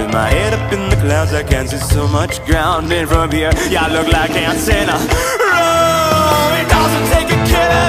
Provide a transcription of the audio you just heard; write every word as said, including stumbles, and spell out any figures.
With my head up in the clouds, I can't see so much ground. And from here, yeah, I look like ants in a row. It doesn't take a killer